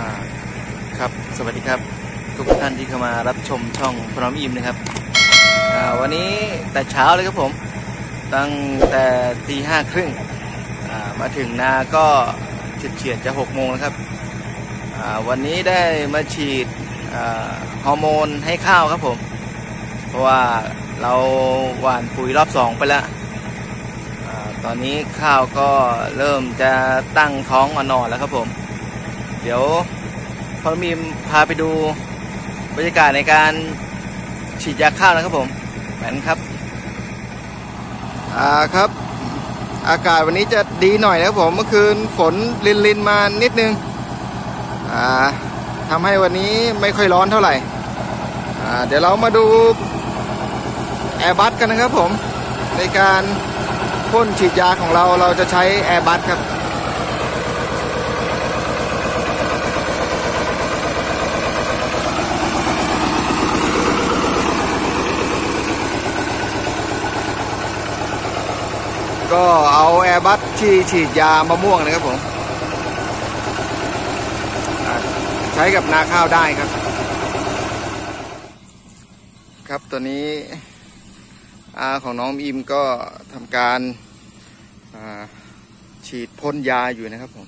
ครับสวัสดีครับทุกท่านที่เข้ามารับชมช่องพร้อมอิ่มนะครับวันนี้แต่เช้าเลยครับผมตั้งแต่ตี 5:30มาถึงนาก็เฉียดจะ6 โมงแล้วครับวันนี้ได้มาฉีดฮอร์โมนให้ข้าวครับผมเพราะว่าเราหว่านปุ๋ยรอบ2ไปแล้วตอนนี้ข้าวก็เริ่มจะตั้งท้องอ่อนๆแล้วครับผมเดี๋ยวพอมีพาไปดูบรรยากาศในการฉีดยาข้าวนะครับผมแมนครับครับอากาศวันนี้จะดีหน่อยนะครับผมเมื่อคืนฝนลินมานิดนึงทำให้วันนี้ไม่ค่อยร้อนเท่าไหร่เดี๋ยวเรามาดูแอร์บัสกันนะครับผมในการพ่นฉีดยาของเราจะใช้แอร์บัสครับก็เอาแอร์บัสที่ฉีดยามะม่วงนะครับผมใช้กับนาข้าวได้ครับครับตัวนี้ของน้องอิมก็ทำการฉีดพ่นยาอยู่นะครับผม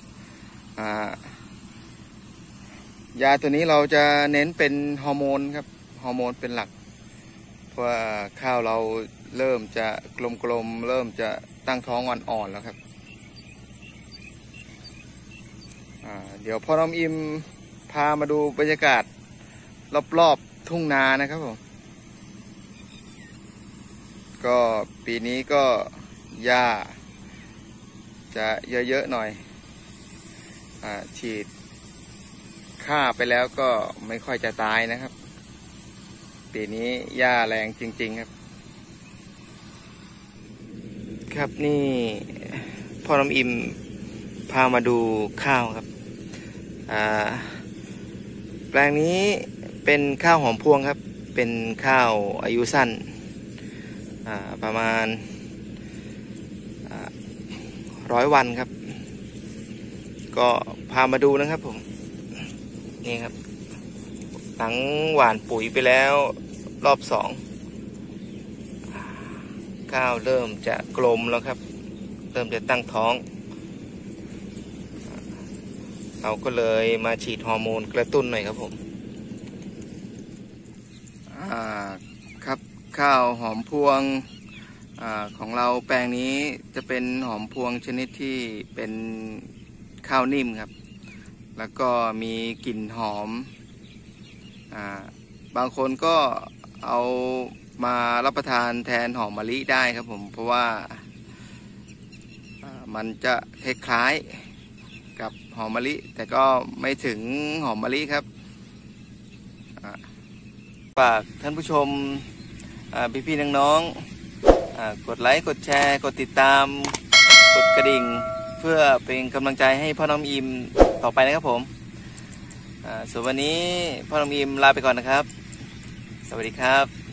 ยาตัวนี้เราจะเน้นเป็นฮอร์โมนครับฮอร์โมนเป็นหลักเพราะว่าข้าวเราเริ่มจะกลมๆเริ่มจะตั้งท้องอ่อนๆแล้วครับเดี๋ยวพ่อน้องอิมพามาดูบรรยากาศรอบๆทุ่งนานะครับผมก็ปีนี้ก็หญ้าจะเยอะๆหน่อยฉีดฆ่าไปแล้วก็ไม่ค่อยจะตายนะครับปีนี้หญ้าแรงจริงๆครับครับนี่พ่อน้ำอิมพามาดูข้าวครับแปลงนี้เป็นข้าวหอมพวงครับเป็นข้าวอายุสั้นประมาณ100 วันครับก็พามาดูนะครับผมนี่ครับหลังหว่านปุ๋ยไปแล้วรอบ2ข้าวเริ่มจะกลมแล้วครับเริ่มจะตั้งท้องเราก็เลยมาฉีดฮอร์โมนกระตุ้นหน่อยครับผมครับข้าวหอมพวงของเราแปลงนี้จะเป็นหอมพวงชนิดที่เป็นข้าวนิ่มครับแล้วก็มีกลิ่นหอมบางคนก็เอามารับประทานแทนหอมมะลิได้ครับผมเพราะว่ามันจะคล้ายๆกับหอมมะลิแต่ก็ไม่ถึงหอมมะลิครับฝากท่านผู้ชมพี่ๆน้องๆกดไลค์กดแชร์กดติดตามกดกระดิ่งเพื่อเป็นกำลังใจให้พ่อน้องอิมต่อไปนะครับผมส่วนวันนี้พ่อน้องอิมลาไปก่อนนะครับสวัสดีครับ